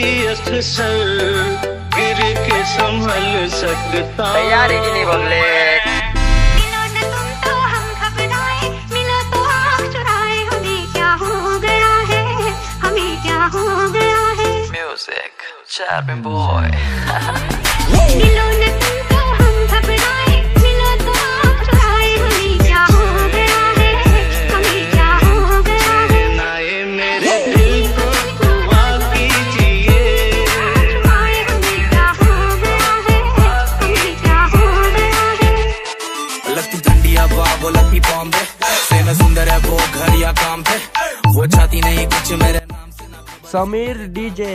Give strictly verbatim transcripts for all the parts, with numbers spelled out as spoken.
अक्सर गिर के संभल सकता। तैयारी की नहीं बोले। मिलो न तुम तो हम घबराए, मिलो तो आँख चुराए, हमें क्या हो गया है, हमें क्या हो गया है। म्यूजिक चैपिंग बॉय। मिलो न तुम तो हम घबराए, मिलो तो आँख चुराए, हमें क्या हो गया है, हमें क्या हो गया है। नाए मेरे दिल को दुआ कीजिए। हमें क्या हो गया है, हमें क्या हो गया है। लगती ठंडिया बाबो लगती बॉम्बे से मैं सुंदर है वो घर या काम पे। वो चाहती नहीं कुछ मेरे नाम से ना। समीर डीजे।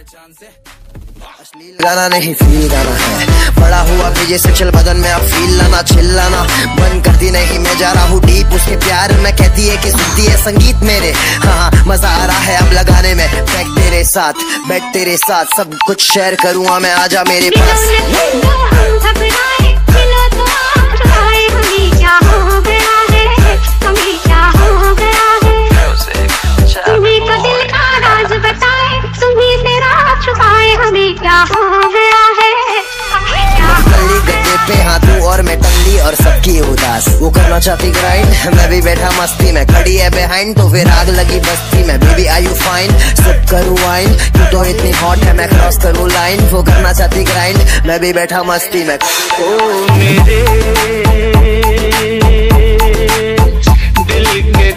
गाना नहीं फील गाना है, बड़ा हुआ पीजे से चल बदन में अब फील लाना चिल्लाना बंद करती नहीं। मैं जा रहा हूँ डीप उसके प्यार में, कहती है कि सुनती है संगीत मेरे। हाँ मजा आ रहा है अब लगाने में, बैठ तेरे साथ बैठ तेरे साथ सब कुछ शेयर करूँगा मैं, आजा मेरे पास। पे हाँ तू और मैं टल्ली और सबकी उदास, वो करना चाहती ग्राइंड, मैं भी बैठा मस्ती में, खड़ी है बिहाइंड तो फिर आग लगी बस्ती में। Baby are you fine, sip करूँ वाइन, तू तो इतनी हॉट है मैं क्रॉस करूँ लाइन। वो करना चाहती ग्राइंड, मैं भी बैठा मस्ती में। ओ मेरे दिल के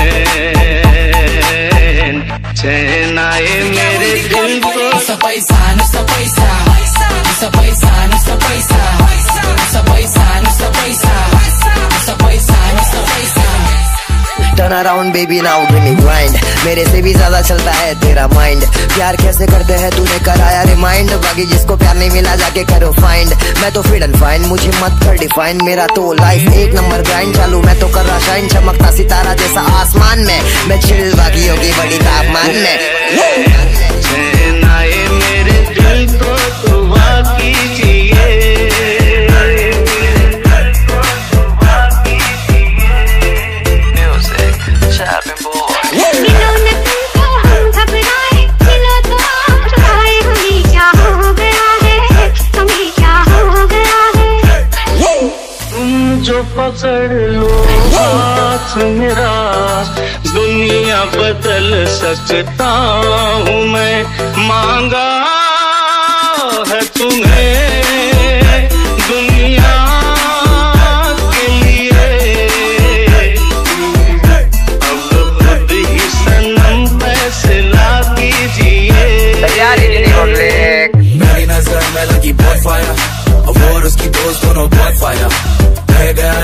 चैन चैन आए मेरे दिल को। पैसा नुसा पैसा नुसा पैसा नुसा पैसा नुसा पैसा नुसा पैसा नुसा पैसा नुसा पैसा। Turn around baby now give me grind, मेरे से भी ज्यादा चलता है तेरा माइंड। प्यार कैसे करते हैं तूने कराया रिमाइंड, बाकी जिसको प्यार नहीं मिला जाके करो फाइंड। मैं तो फिट एंड फाइन, मुझे मत कर डिफाइन, मेरा तो लाइफ एक नंबर ग्राइंड चालू। मैं तो कर रहा शाइन, चमकता सितारा जैसा आसमान में, मैं चिल बाकी होगी बड़ी तापमान में। चैन आए मेरे दिल को दुआ कीजिए। म्यूजिक चैपिंग बॉय। मिलो न तुम तो हम घबराए, मिलो तो आँख चुराए, हमें क्या हो गया है, हमें क्या हो गया है। तुम जो पकड़ लो हाथ मेरा, दुनिया बदल सकता हूँ मैं। मांगा है तुम्हें दुनिया के लिए, अब खुद ही सनम फैसला कीजिए। तैयारी की नहीं बोले। मेरी नजर में लगी बहुत फायर और उसकी दोस्त दोनों बहुत फायर। रह गया